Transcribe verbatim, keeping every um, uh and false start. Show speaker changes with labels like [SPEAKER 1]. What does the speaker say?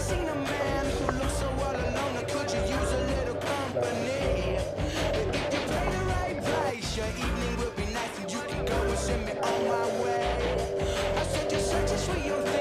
[SPEAKER 1] seen a man who looks so all alone, or could you use a little company? If you play the right price, your evening will be nice, and you can go and send me on my way. I said you're searching for your thing.